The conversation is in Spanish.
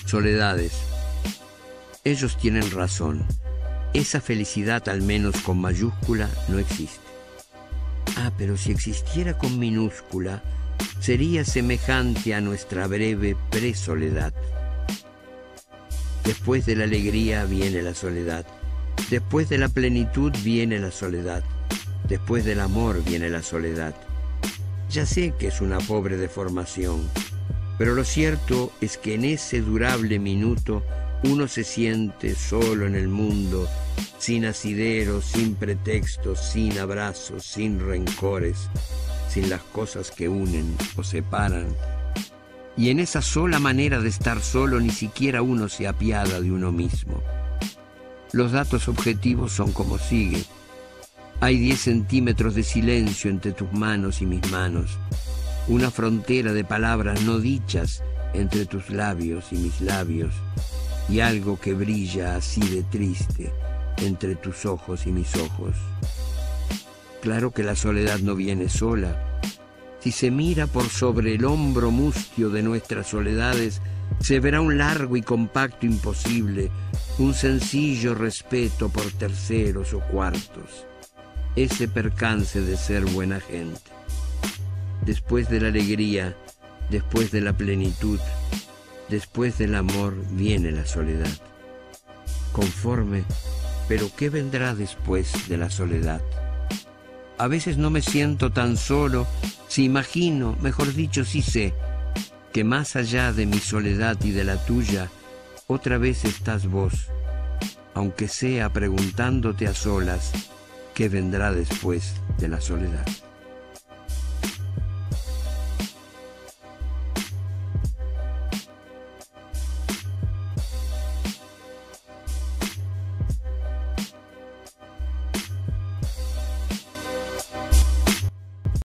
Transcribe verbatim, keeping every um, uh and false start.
Soledades. Ellos tienen razón. Esa felicidad, al menos con mayúscula, no existe. Ah, pero si existiera con minúscula, sería semejante a nuestra breve presoledad. Después de la alegría viene la soledad. Después de la plenitud viene la soledad. Después del amor viene la soledad. Ya sé que es una pobre deformación, pero lo cierto es que en ese durable minuto uno se siente solo en el mundo, sin asideros, sin pretextos, sin abrazos, sin rencores, sin las cosas que unen o separan. Y en esa sola manera de estar solo ni siquiera uno se apiada de uno mismo. Los datos objetivos son como sigue. Hay diez centímetros de silencio entre tus manos y mis manos, una frontera de palabras no dichas entre tus labios y mis labios, y algo que brilla así de triste entre tus ojos y mis ojos. Claro que la soledad no viene sola. Si se mira por sobre el hombro mustio de nuestras soledades, se verá un largo y compacto imposible, un sencillo respeto por terceros o cuartos. Ese percance de ser buena gente. Después de la alegría, después de la plenitud, después del amor viene la soledad. Conforme, pero ¿qué vendrá después de la soledad? A veces no me siento tan solo si imagino, mejor dicho, si sé, que más allá de mi soledad y de la tuya, otra vez estás vos, aunque sea preguntándote a solas, ¿qué vendrá después de la soledad?